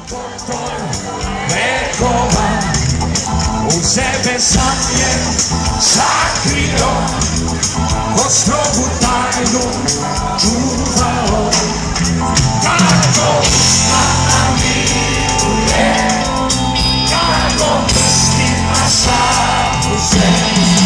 Vekova u sebe sam je sakrio, ko strogu tajnu čuvao. Kako usna namiruje, kako prstima sapuže.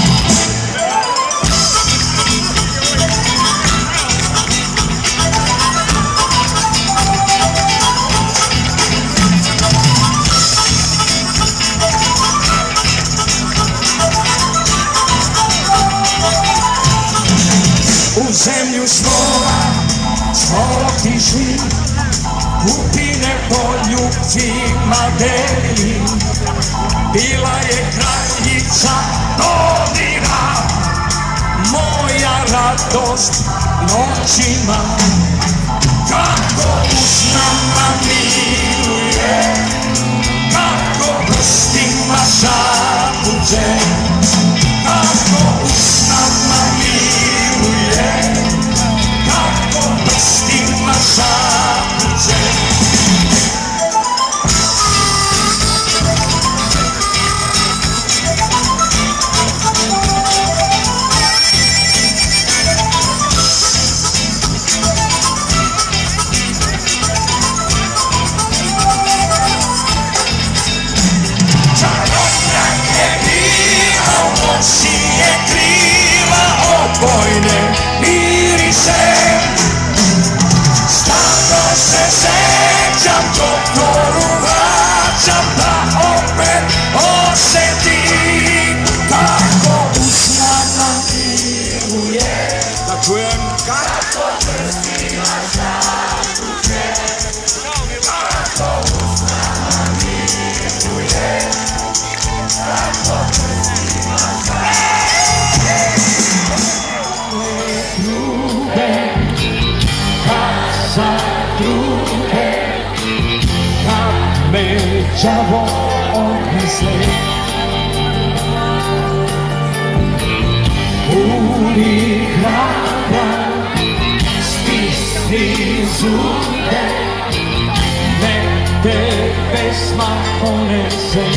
U zemlju snova smo otišli, kupine po ljubcima deli. Bila je kraljica Dodira, moja radost noćima. Kako usnama miruje, kako prstima šapuće. Kako usnama miruje, kako prstima šapuće. Sije krila opojne mirise, stalno se sećam, doktoru vraćam da opet osetim kako usnama miruje. Da čujem kako prstima šapuće, kako usnama miruje, kako prstima šapuće. Đavo odnesle puni hraba, stisni zube, nek te pesma ponese.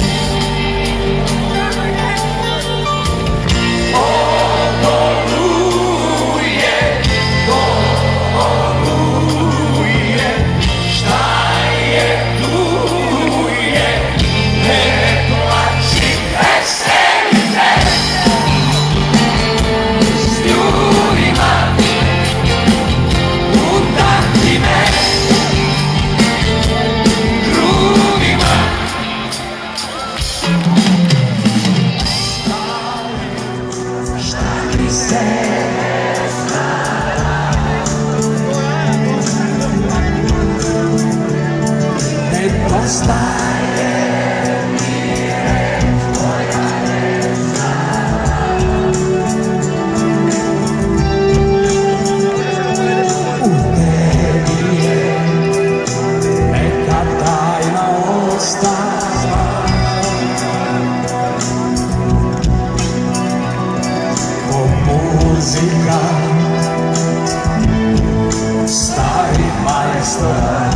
Stari maestro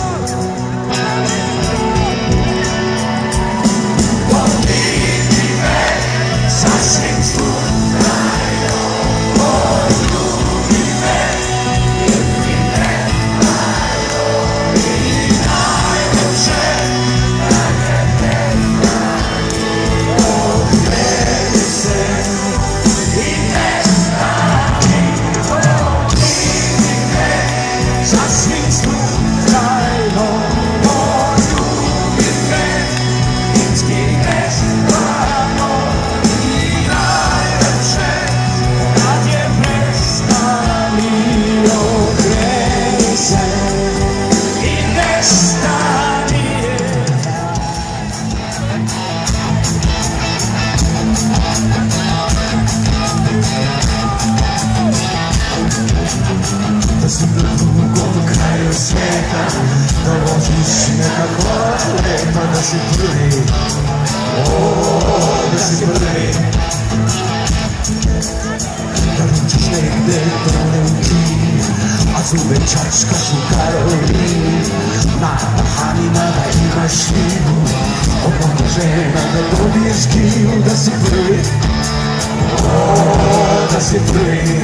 si prvi, da si prvi. da ručiš negde dole u tim, a zube čačkaš u Karolini. Na Bahamima da imaš šljivu, od mnogo žena da dobiješ kilu, da si prvi, da si prvi,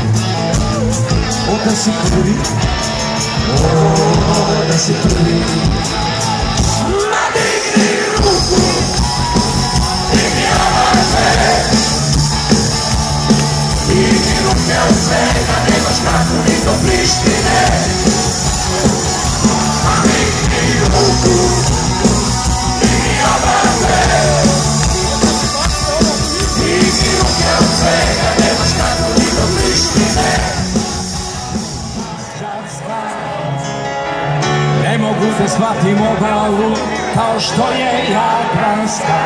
da si prvi, da si prvi. Nadigni ruku, digni ovaze, digni ruke od svega, nemaš kartu ni do Prištine. Nadigni ruku, digni ovaze, digni ruke od svega, nemaš kartu ni do Prištine. Ne mogu da shvatim obalu kao što je Jadranska.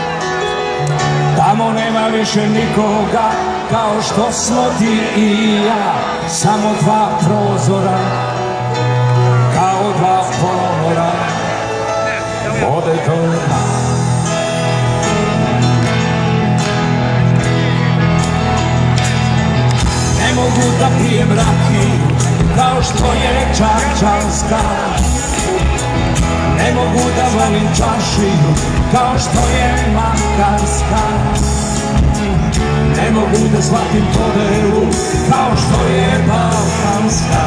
Tamo nema više nikoga kao što smo ti i ja. Samo dva prozora kao dva ponora vode do dna. Ne mogu da pijem rakiju kao što je Čačanska. Ne mogu da volim čašiju kao što je Makarska. Ne mogu da shvatim podelu kao što je Balkanska.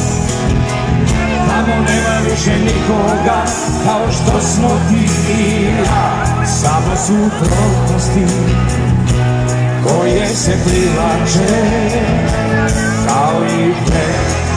Tamo nema više nikoga kao što smo ti i ja. Samo suprotnosti koje se privlače kao i pre.